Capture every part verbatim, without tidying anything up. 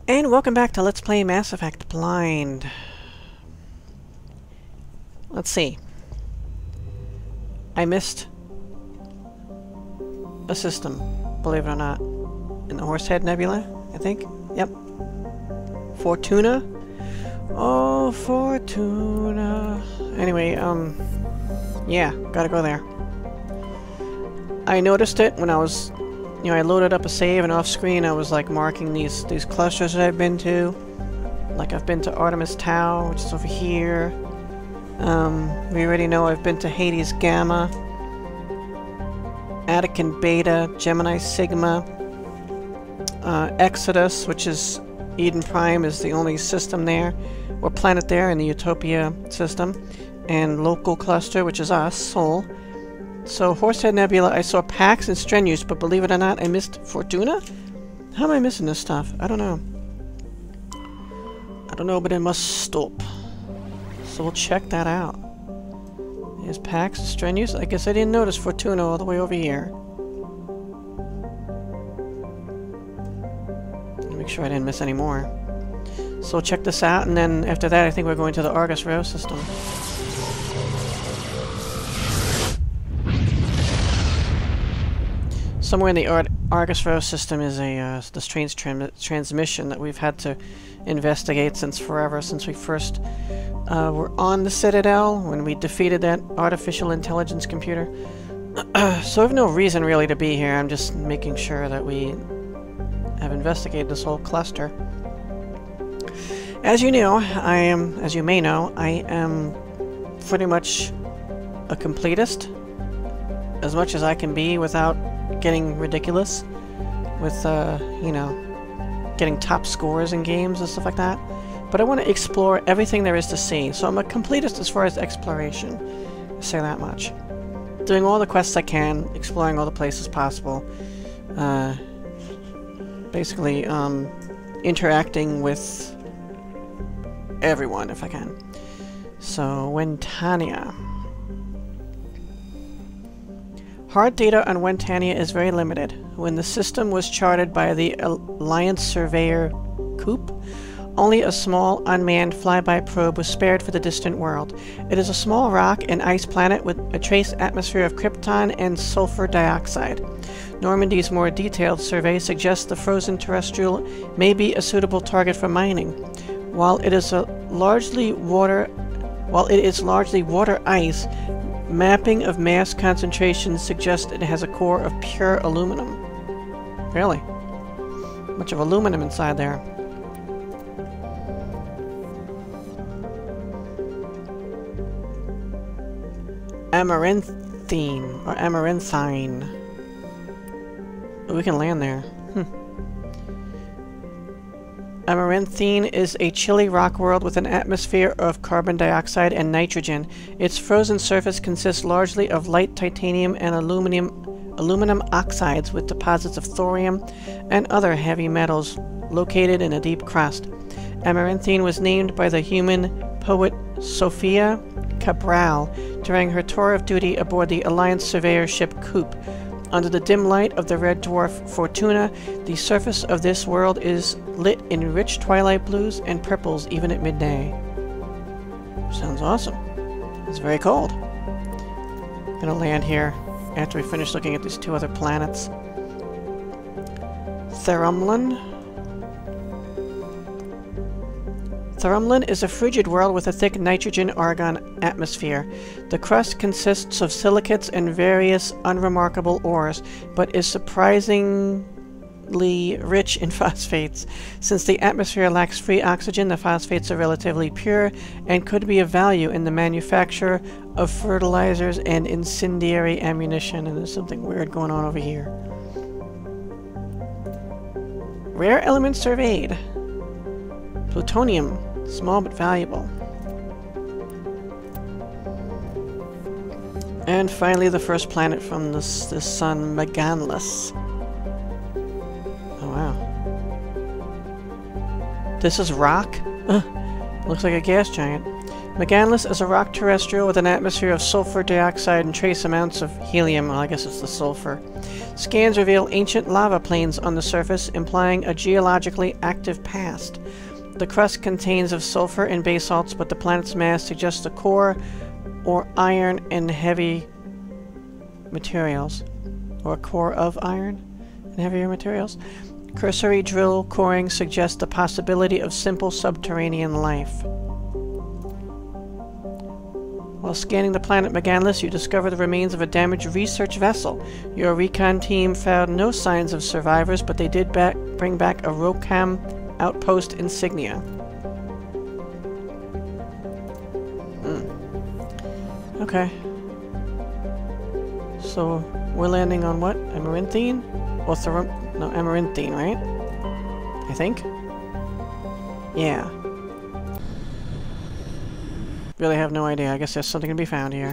And welcome back to Let's Play Mass Effect Blind. Let's see. I missed a system, believe it or not. In the Head Nebula, I think? Yep. Fortuna? Oh, Fortuna. Anyway, um... yeah, gotta go there. I noticed it when I was... You know, I loaded up a save, and off-screen I was, like, marking these these clusters that I've been to. Like, I've been to Artemis Tau, which is over here. Um, we already know I've been to Hades Gamma, Attican Beta, Gemini Sigma, uh, Exodus, which is Eden Prime, is the only system there, or planet there in the Utopia system, and Local Cluster, which is us, Sol. So, Head Nebula, I saw Pax and Strenuous, but believe it or not, I missed Fortuna? How am I missing this stuff? I don't know. I don't know, but it must stop. So we'll check that out. There's Pax and Strenuous. I guess I didn't notice Fortuna all the way over here. Make sure I didn't miss any more. So we'll check this out, and then after that, I think we're going to the Argus Row system. Somewhere in the Ar Argus Row system is a uh, the strange tran transmission that we've had to investigate since forever, since we first uh, were on the Citadel, when we defeated that artificial intelligence computer. So I have no reason really to be here. I'm just making sure that we have investigated this whole cluster. As you know, I am, as you may know, I am pretty much a completist, as much as I can be without getting ridiculous with, uh, you know, getting top scores in games and stuff like that. But I want to explore everything there is to see, so I'm a completist as far as exploration. I'll say that much. Doing all the quests I can, exploring all the places possible. Uh, basically, um, interacting with everyone if I can. So, Wentania. Hard data on Wentania is very limited. When the system was charted by the Alliance Surveyor Coop, only a small, unmanned flyby probe was spared for the distant world. It is a small rock and ice planet with a trace atmosphere of krypton and sulfur dioxide. Normandy's more detailed survey suggests the frozen terrestrial may be a suitable target for mining. While it is a largely water, while it is largely water ice, mapping of mass concentrations suggests it has a core of pure aluminum. Really? Much of aluminum inside there. Amarinthine, or Amarinthine. Oh, we can land there. Hmm. Amarinthine is a chilly rock world with an atmosphere of carbon dioxide and nitrogen. Its frozen surface consists largely of light titanium and aluminum, aluminum oxides with deposits of thorium and other heavy metals located in a deep crust. Amarinthine was named by the human poet Sophia Cabral during her tour of duty aboard the Alliance Surveyor ship Coop. Under the dim light of the red dwarf Fortuna, the surface of this world is lit in rich twilight blues and purples even at midday. Sounds awesome. It's very cold. I'm gonna land here after we finish looking at these two other planets. Therumlin. Therumlin is a frigid world with a thick nitrogen-argon atmosphere. The crust consists of silicates and various unremarkable ores, but is surprisingly rich in phosphates. Since the atmosphere lacks free oxygen, the phosphates are relatively pure and could be of value in the manufacture of fertilizers and incendiary ammunition. And there's something weird going on over here. Rare elements surveyed. Plutonium. Small but valuable. And finally the first planet from this, this sun, Meganless. Oh wow. This is rock? Uh, looks like a gas giant. McGanless is a rock terrestrial with an atmosphere of sulfur dioxide and trace amounts of helium. Well, I guess it's the sulfur. Scans reveal ancient lava plains on the surface, implying a geologically active past. The crust contains of sulfur and basalts, but the planet's mass suggests a core or iron and heavy materials. Or a core of iron and heavier materials. Cursory drill coring suggests the possibility of simple subterranean life. While scanning the planet McGanless, you discover the remains of a damaged research vessel. Your recon team found no signs of survivors, but they did back bring back a Rocam outpost insignia. Mm. Okay. So, we're landing on what? Amarinthine? Or Thor- no, Amarinthine, right? I think? Yeah. Really have no idea. I guess there's something to be found here.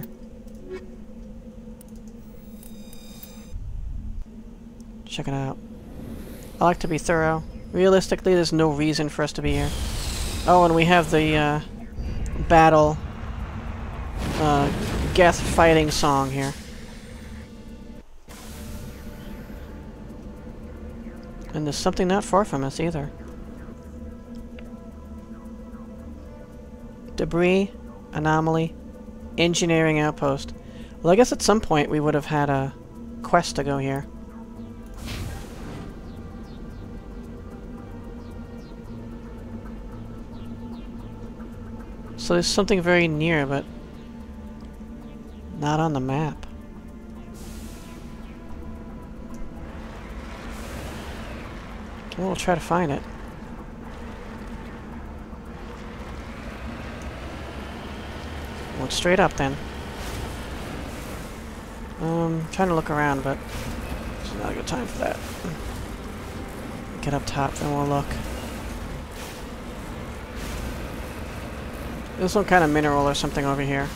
Check it out. I like to be thorough. Realistically, there's no reason for us to be here. Oh, and we have the uh, battle uh, Geth fighting song here. And there's something not far from us either. Debris, anomaly, engineering outpost. Well, I guess at some point we would have had a quest to go here. So there's something very near, but not on the map. We'll try to find it. Went straight up then. Um, trying to look around, but it's not a good time for that. Get up top, then we'll look. There's some kind of mineral or something over here.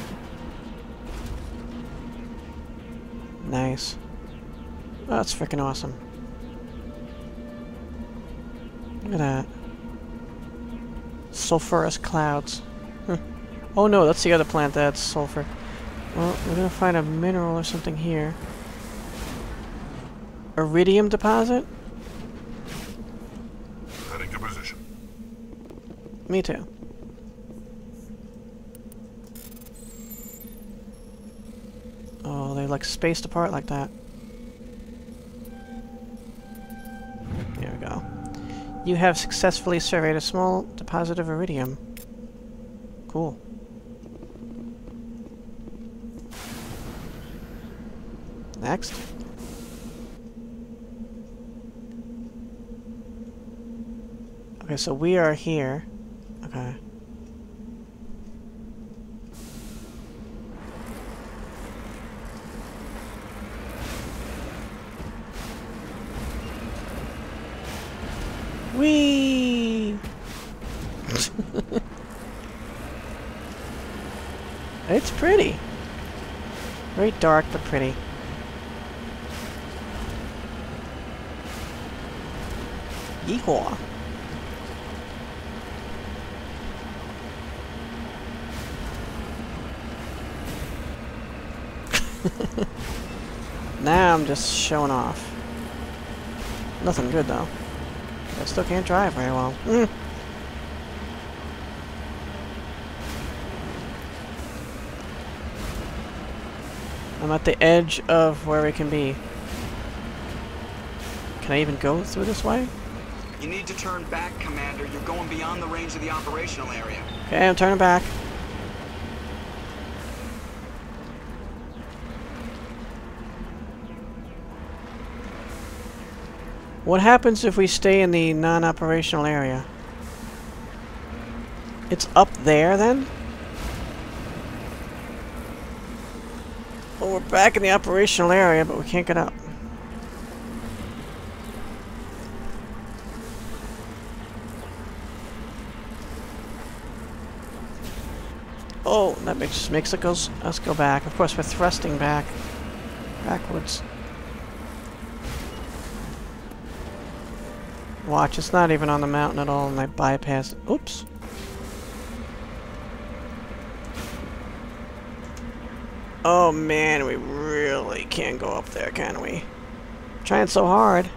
Nice. Oh, that's freaking awesome. Look at that. Sulfurous clouds. Huh. Oh no, that's the other plant that's sulfur. Well, we're gonna find a mineral or something here. Iridium deposit? Heading to position. Me too. Oh, they like spaced apart like that. There we go. You have successfully surveyed a small deposit of iridium. Cool. Next. Okay, so we are here. Okay. Whee! It's pretty. Very dark, but pretty. Yeehaw. Now I'm just showing off. Nothing good though. I still can't drive very well. Mm. I'm at the edge of where we can be. Can I even go through this way? You need to turn back, Commander. You're going beyond the range of the operational area. Okay, I'm turning back. What happens if we stay in the non-operational area? It's up there, then? Well, we're back in the operational area, but we can't get up. Oh, that makes, just makes it goes, us go back. Of course, we're thrusting back. Backwards. Watch, it's not even on the mountain at all, and I bypassed it. Oops. Oh man, we really can't go up there, can we? Trying so hard.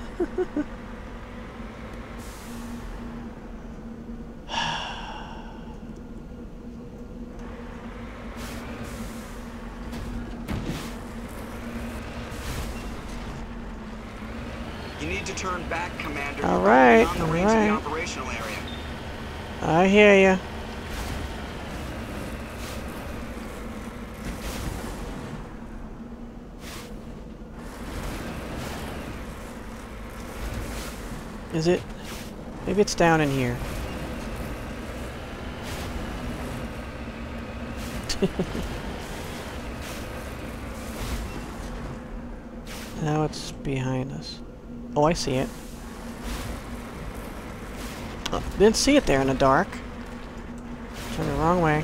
You need to turn back, Commander. All right, Beyond the all range right. of the operational area. I hear you. Is it? Maybe it's down in here. Now it's behind us. Oh, I see it. Oh, didn't see it there in the dark. Turned the wrong way.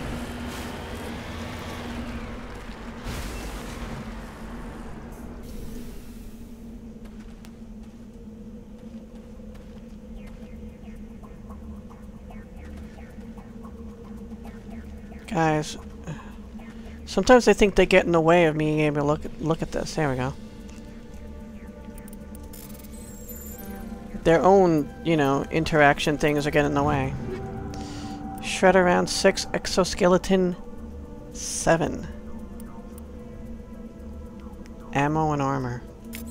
Guys, sometimes I think they get in the way of me being able to look at, look at this. There we go. Their own, you know, interaction things are getting in the way. Shredder round six, exoskeleton seven. Ammo and armor.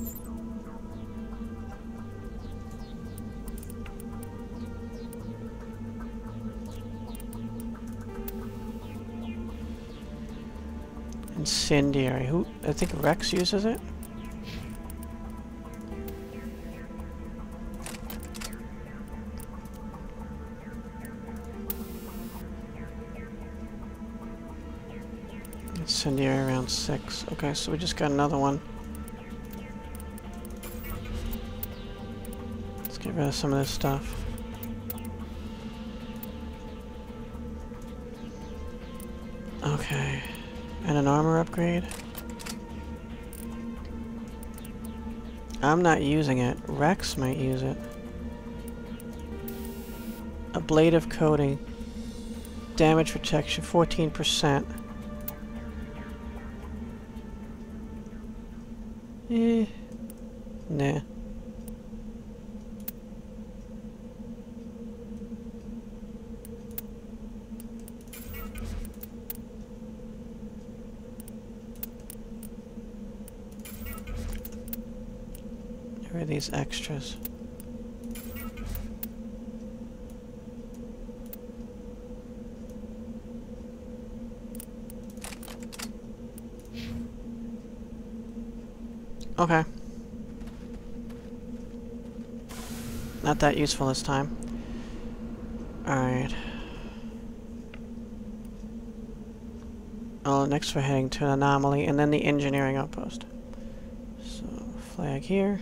Incendiary. Who? I think Rex uses it. Incendiary round six. Okay, so we just got another one. Let's get rid of some of this stuff. Okay. And an armor upgrade. I'm not using it. Rex might use it. Ablative coating. Damage protection, fourteen percent. Eh. Nah. Where are these extras? Okay. Not that useful this time. Alright. Oh, next we're heading to an anomaly and then the engineering outpost. So, flag here.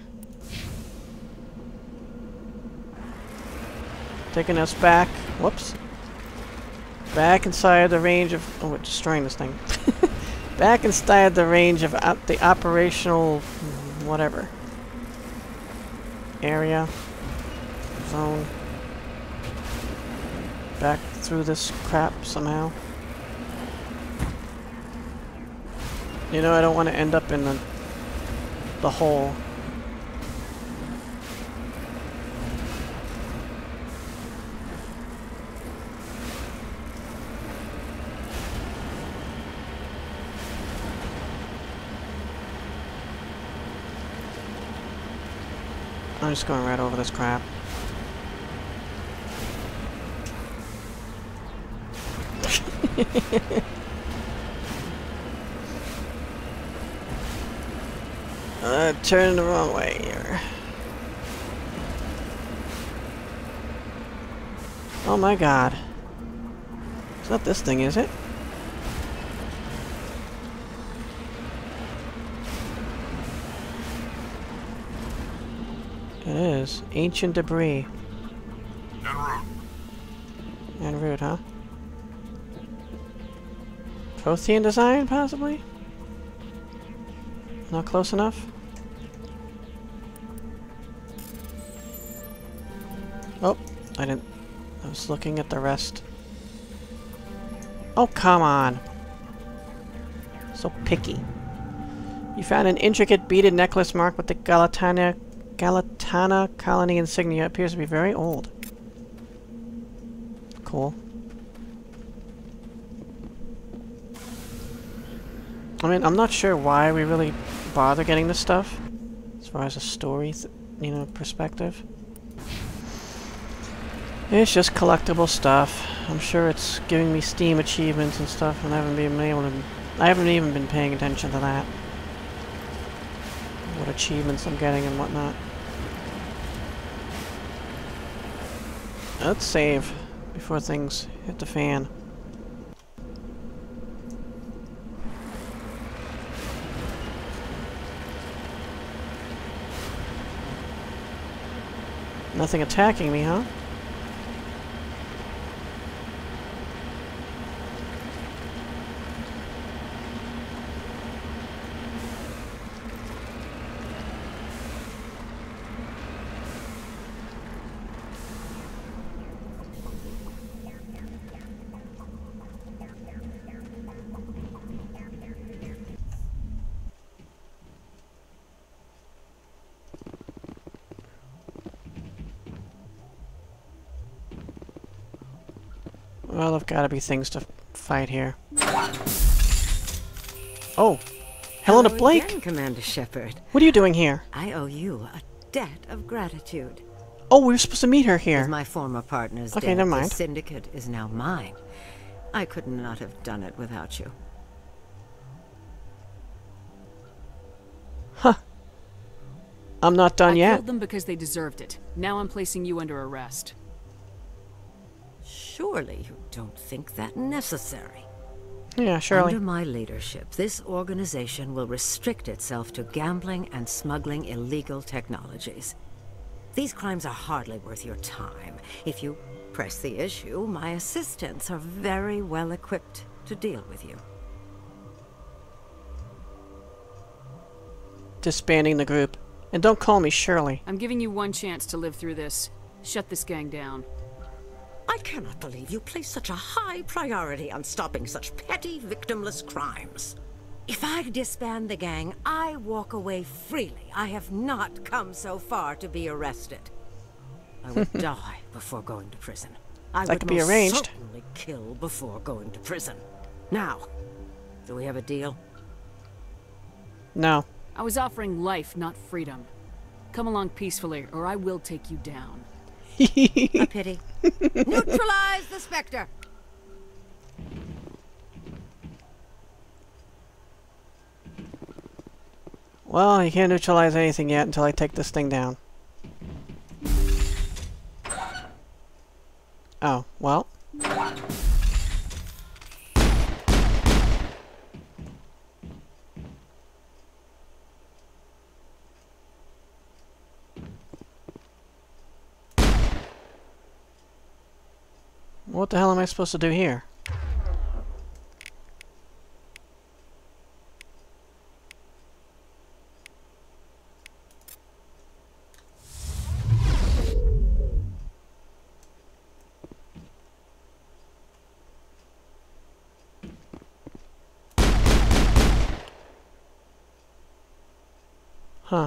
Taking us back. Whoops. Back inside the range of... Oh, we're destroying this thing. Back inside the range of op the operational... whatever. Area. Zone. Back through this crap somehow. You know, I don't want to end up in the... the hole. I'm just going right over this crap. uh, turning the wrong way here. Oh my god. It's not this thing, is it? It is. Ancient debris. En route. En route, huh? Prothean design, possibly? Not close enough? Oh, I didn't... I was looking at the rest. Oh, come on! So picky. You found an intricate beaded necklace marked with the Galatana, Galatana colony insignia. It appears to be very old. Cool. I mean, I'm not sure why we really bother getting this stuff, as far as a story, th you know, perspective. It's just collectible stuff. I'm sure it's giving me Steam achievements and stuff, and I haven't been able to. I haven't even been paying attention to that. What achievements I'm getting and whatnot. Let's save before things hit the fan. Nothing attacking me, huh? Well, there've got to be things to fight here. Oh! Helena Hello Blake! again, Commander Shepard. What are you doing here? I owe you a debt of gratitude. Oh, we were supposed to meet her here. As my former partner's Okay, debt, never mind. the syndicate is now mine. I could not have done it without you. Huh. I'm not done I yet. killed them because they deserved it. Now I'm placing you under arrest. Surely you don't think that necessary. Yeah, surely. Under my leadership, this organization will restrict itself to gambling and smuggling illegal technologies. These crimes are hardly worth your time. If you press the issue, my assistants are very well equipped to deal with you. Disbanding the group. And don't call me Shirley. I'm giving you one chance to live through this. Shut this gang down. I cannot believe you place such a high priority on stopping such petty, victimless crimes. If I disband the gang, I walk away freely. I have not come so far to be arrested. I would die before going to prison. I That would could be most arranged. certainly kill before going to prison. Now, do we have a deal? No. I was offering life, not freedom. Come along peacefully, or I will take you down. A pity. Neutralize the Spectre! Well, you can't neutralize anything yet until I take this thing down. Oh, well. What the hell am I supposed to do here? Huh.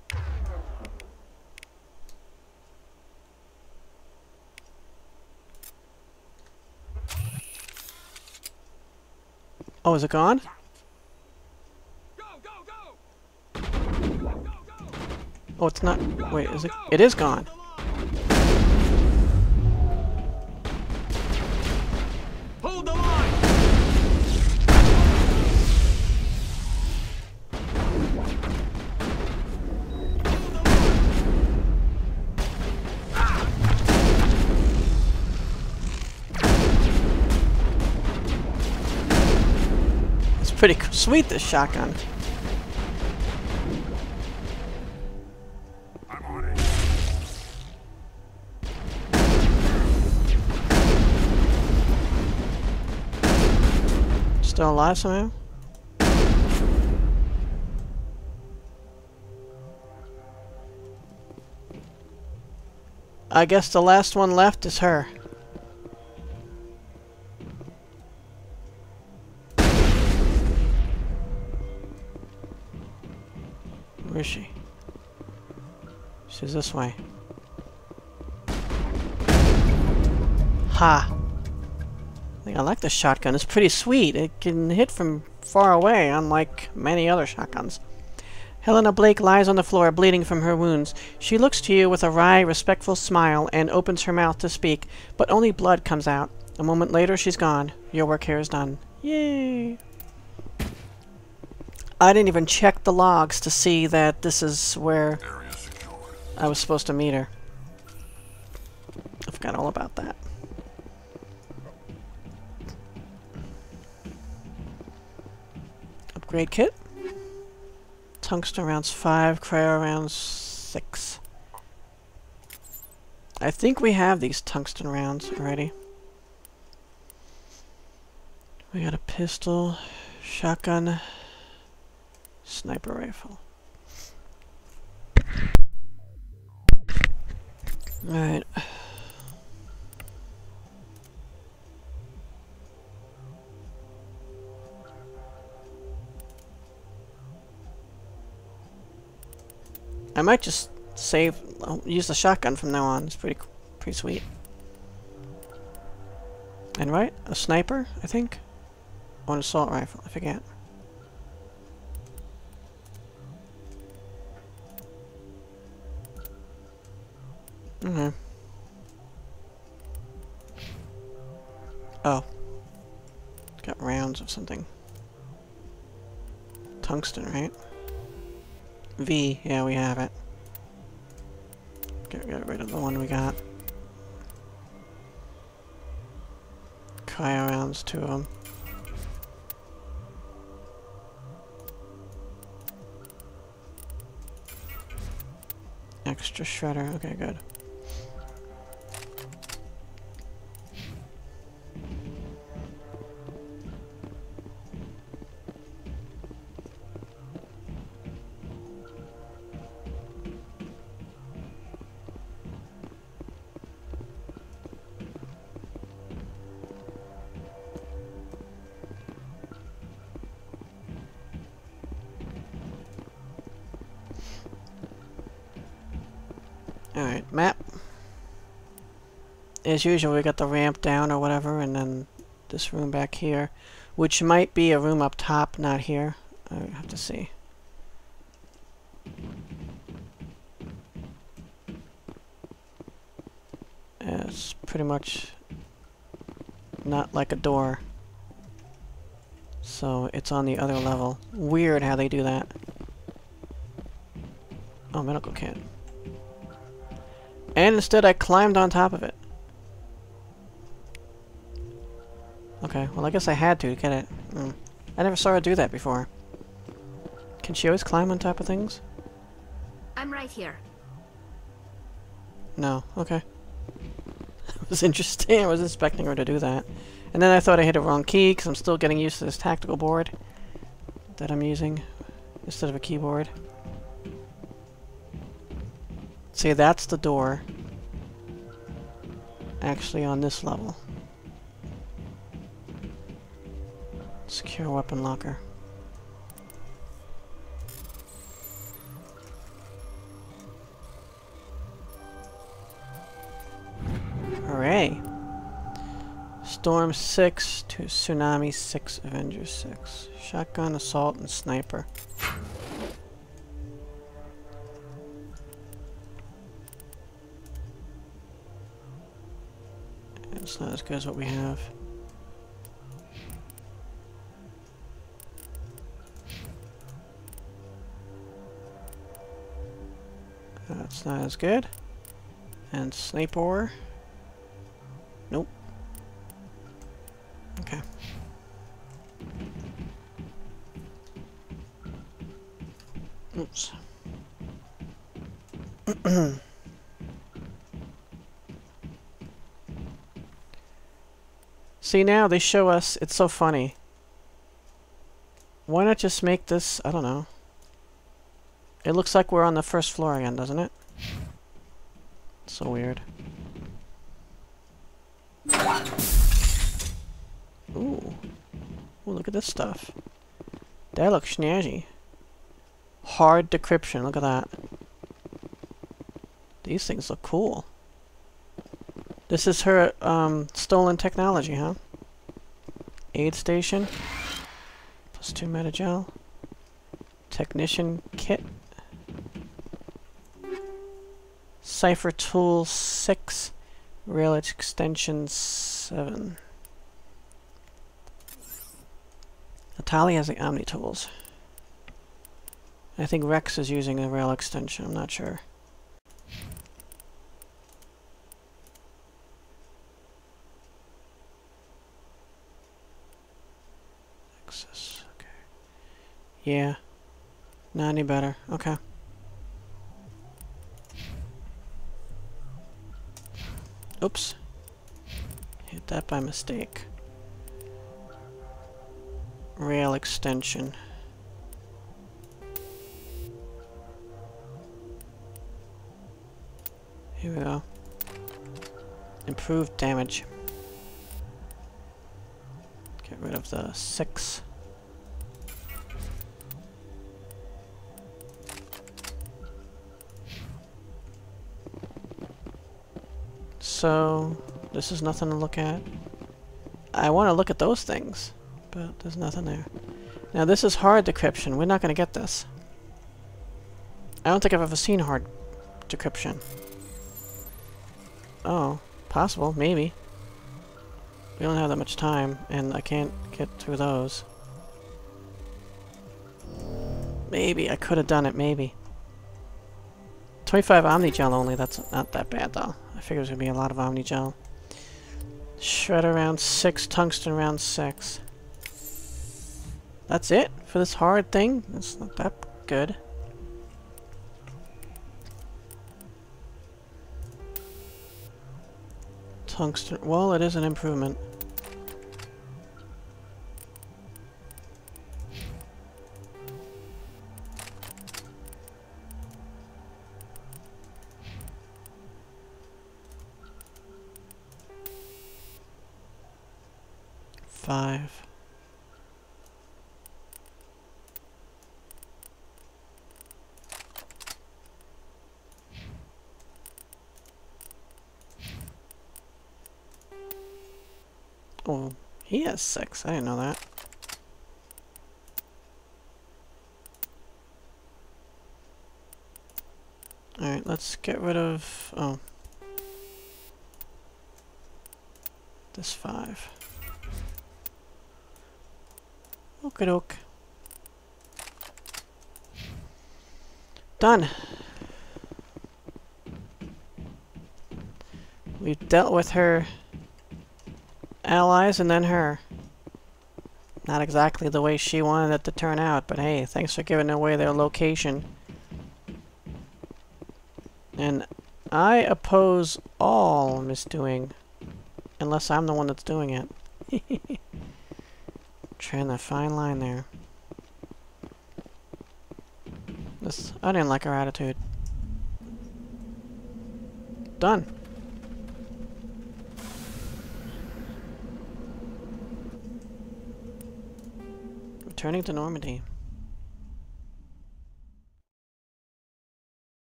Oh, is it gone? Go, go, go! Go, go, go! Oh, it's not. Wait, is it? It is gone. Hold the line! It's pretty c- sweet, this shotgun. I'm on it. Still alive somehow? I guess the last one left is her. Where is she? She's this way. Ha! I think I like the shotgun. It's pretty sweet. It can hit from far away, unlike many other shotguns. Helena Blake lies on the floor, bleeding from her wounds. She looks to you with a wry, respectful smile and opens her mouth to speak, but only blood comes out. A moment later, she's gone. Your work here is done. Yay! I didn't even check the logs to see that this is where I was supposed to meet her. I forgot all about that. Upgrade kit. Tungsten rounds five, cryo rounds six. I think we have these tungsten rounds already. We got a pistol, shotgun, sniper rifle. Alright. I might just save, I'll use the shotgun from now on. It's pretty, pretty sweet. And right, a sniper, I think, or an assault rifle. I forget. Okay. Oh, got rounds of something. Tungsten, right? V, yeah, we have it. Get, get rid of the one we got. Cryo rounds, two of them. Extra shredder, okay, good. Alright, map. As usual, we got the ramp down or whatever, and then this room back here, which might be a room up top, not here. I have to see. Yeah, it's pretty much not like a door. So it's on the other level. Weird how they do that. Oh, medical kit. And instead I climbed on top of it. Okay, well I guess I had to to get it. Mm. I never saw her do that before. Can she always climb on top of things? I'm right here. No, okay. It was interesting. I was expecting her to do that. And then I thought I hit a wrong key because I'm still getting used to this tactical board that I'm using instead of a keyboard. See, that's the door. Actually on this level. Secure weapon locker. Hooray! Storm six to Tsunami six, Avengers six. Shotgun, assault, and sniper. It's not as good as what we have. That's not as good. And sniper. Nope. Okay. Oops. See, now they show us, it's so funny. Why not just make this, I don't know. It looks like we're on the first floor again, doesn't it? So weird. Ooh. Ooh, look at this stuff. That looks snazzy. Hard decryption. Look at that. These things look cool. This is her um, stolen technology, huh? Aid station. Plus two metagel. Technician kit. Cipher tool six. Rail extension seven. Natalia has the Omni tools. I think Rex is using a rail extension. I'm not sure. Access. Okay. Yeah. Not any better. Okay. Oops. Hit that by mistake. Rail extension. Here we go. Improved damage. Get rid of the six. So, this is nothing to look at. I want to look at those things, but there's nothing there. Now this is hard decryption. We're not going to get this. I don't think I've ever seen hard decryption. Oh, possible, maybe. We don't have that much time, and I can't get through those. Maybe, I could have done it, maybe. twenty-five Omnigel only, that's not that bad though. I figured there's gonna be a lot of Omnigel. Shredder round six, tungsten round six. That's it for this hard thing? That's not that good. Tungsten, well, it is an improvement. Five. Oh, he has six. I didn't know that. Alright, let's get rid of... oh. This five. Okie-doke. Done. We've dealt with her allies and then her. Not exactly the way she wanted it to turn out, but hey, thanks for giving away their location. And I oppose all misdoing, unless I'm the one that's doing it. Trying that fine line there. This, I didn't like her attitude. Done. Returning to Normandy.